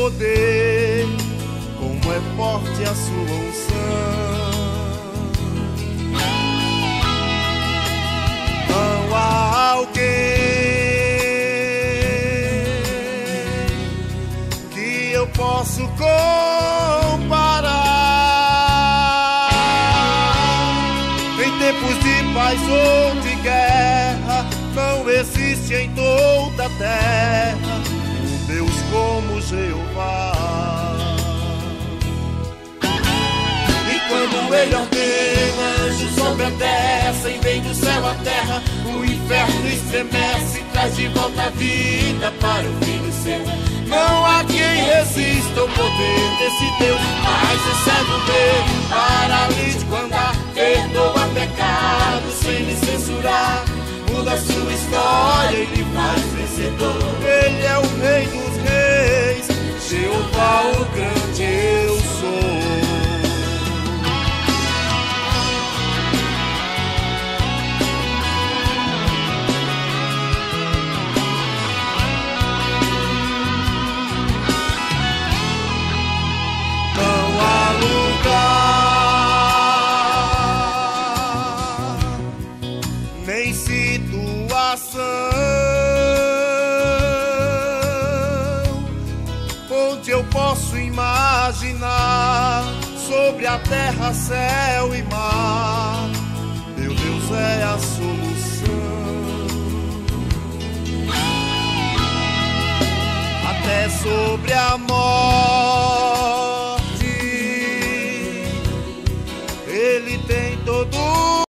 poder, como é forte a sua unção. Não há alguém que eu possa comparar. Em tempos de paz ou de guerra, não existe em toda a terra um Deus como Jeová. E quando Ele ordena anjos sobre a terra, sem vem do céu à terra, o inferno estremece e traz de volta a vida para o filho seu. Não há quem resista ao poder desse Deus, mas excede o medo, paralítico andar, perdoa pecado sem lhe censurar, muda a sua história e lhe faz vencedor. Ele é o Rei dos Reis, Jeová o grande eu sou. Nem situação onde eu posso imaginar sobre a terra, céu e mar, meu Deus é a solução. Até sobre a morte